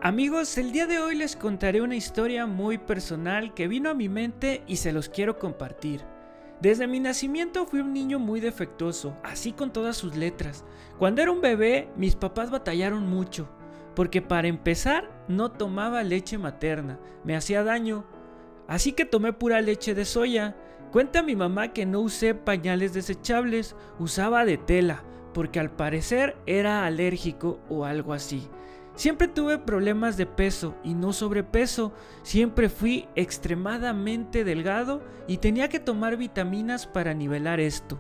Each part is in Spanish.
Amigos, el día de hoy les contaré una historia muy personal que vino a mi mente y se los quiero compartir. Desde mi nacimiento fui un niño muy defectuoso, así con todas sus letras. Cuando era un bebé, mis papás batallaron mucho, porque para empezar no tomaba leche materna, me hacía daño, así que tomé pura leche de soya. Cuenta mi mamá que no usé pañales desechables, usaba de tela, porque al parecer era alérgico o algo así. Siempre tuve problemas de peso y no sobrepeso, siempre fui extremadamente delgado y tenía que tomar vitaminas para nivelar esto.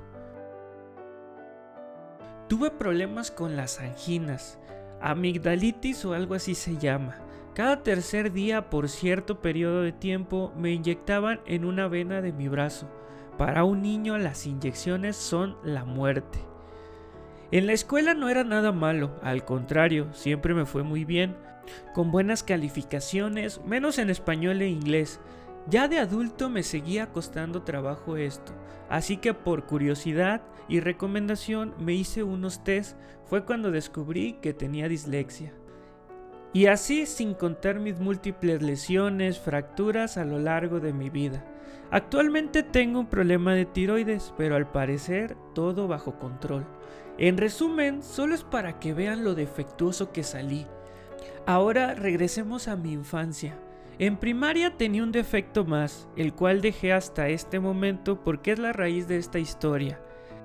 Tuve problemas con las anginas, amigdalitis o algo así se llama. Cada tercer día por cierto periodo de tiempo me inyectaban en una vena de mi brazo. Para un niño las inyecciones son la muerte. En la escuela no era nada malo, al contrario, siempre me fue muy bien, con buenas calificaciones, menos en español e inglés. Ya de adulto me seguía costando trabajo esto, así que por curiosidad y recomendación me hice unos test, fue cuando descubrí que tenía dislexia. Y así sin contar mis múltiples lesiones, fracturas a lo largo de mi vida. Actualmente tengo un problema de tiroides, pero al parecer todo bajo control. En resumen, solo es para que vean lo defectuoso que salí. Ahora regresemos a mi infancia. En primaria tenía un defecto más, el cual dejé hasta este momento porque es la raíz de esta historia.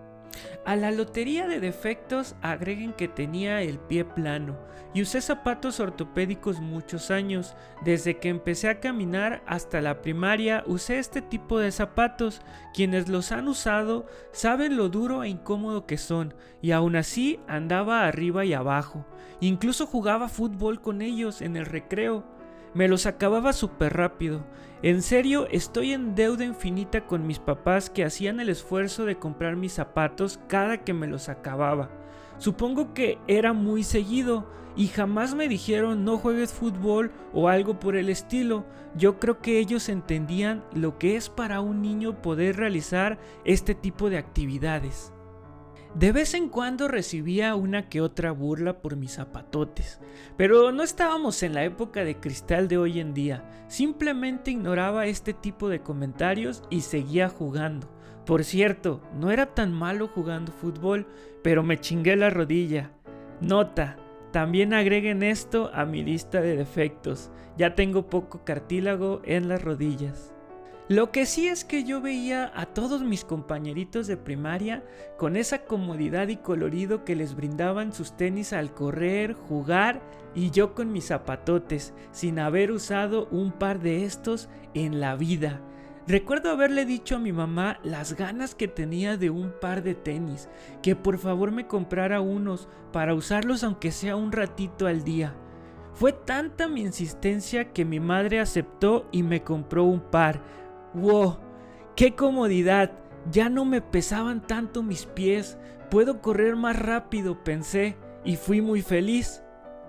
A la lotería de defectos agreguen que tenía el pie plano y usé zapatos ortopédicos muchos años. Desde que empecé a caminar hasta la primaria usé este tipo de zapatos. Quienes los han usado saben lo duro e incómodo que son y aún así andaba arriba y abajo. Incluso jugaba fútbol con ellos en el recreo. Me los acababa súper rápido. En serio, estoy en deuda infinita con mis papás que hacían el esfuerzo de comprar mis zapatos cada que me los acababa. Supongo que era muy seguido y jamás me dijeron no juegues fútbol o algo por el estilo. Yo creo que ellos entendían lo que es para un niño poder realizar este tipo de actividades. De vez en cuando recibía una que otra burla por mis zapatotes, pero no estábamos en la época de cristal de hoy en día, simplemente ignoraba este tipo de comentarios y seguía jugando. Por cierto, no era tan malo jugando fútbol, pero me chingué la rodilla. Nota, también agreguen esto a mi lista de defectos, ya tengo poco cartílago en las rodillas. Lo que sí es que yo veía a todos mis compañeritos de primaria con esa comodidad y colorido que les brindaban sus tenis al correr, jugar y yo con mis zapatotes, sin haber usado un par de estos en la vida. Recuerdo haberle dicho a mi mamá las ganas que tenía de un par de tenis, que por favor me comprara unos para usarlos aunque sea un ratito al día. Fue tanta mi insistencia que mi madre aceptó y me compró un par. ¡Wow! ¡Qué comodidad! Ya no me pesaban tanto mis pies, puedo correr más rápido, pensé, y fui muy feliz.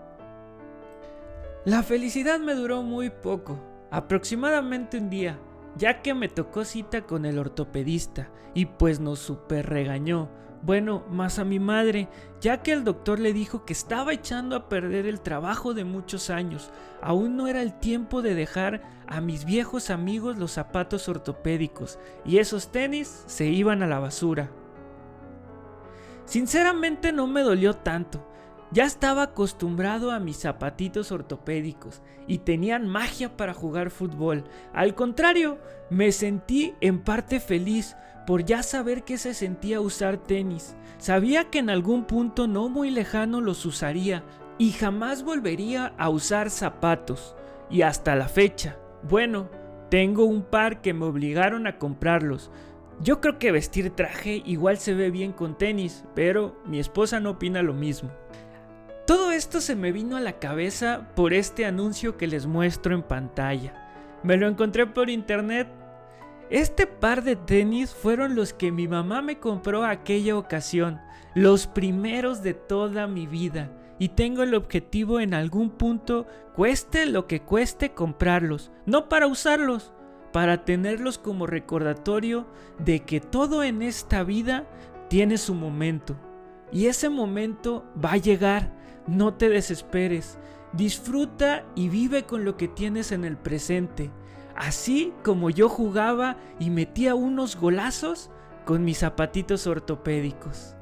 La felicidad me duró muy poco, aproximadamente un día, ya que me tocó cita con el ortopedista y pues nos super regañó. Bueno, más a mi madre, ya que el doctor le dijo que estaba echando a perder el trabajo de muchos años. Aún no era el tiempo de dejar a mis viejos amigos los zapatos ortopédicos y esos tenis se iban a la basura. Sinceramente no me dolió tanto. Ya estaba acostumbrado a mis zapatitos ortopédicos y tenían magia para jugar fútbol. Al contrario, me sentí en parte feliz por ya saber que se sentía usar tenis. Sabía que en algún punto no muy lejano los usaría y jamás volvería a usar zapatos. Y hasta la fecha, bueno, tengo un par que me obligaron a comprarlos. Yo creo que vestir traje igual se ve bien con tenis, pero mi esposa no opina lo mismo. Todo esto se me vino a la cabeza por este anuncio que les muestro en pantalla. Me lo encontré por internet. Este par de tenis fueron los que mi mamá me compró aquella ocasión, los primeros de toda mi vida, y tengo el objetivo en algún punto, cueste lo que cueste, comprarlos, no para usarlos, para tenerlos como recordatorio de que todo en esta vida tiene su momento, y ese momento va a llegar. No te desesperes, Disfruta y vive con lo que tienes en el presente, así como yo jugaba y metía unos golazos con mis zapatitos ortopédicos.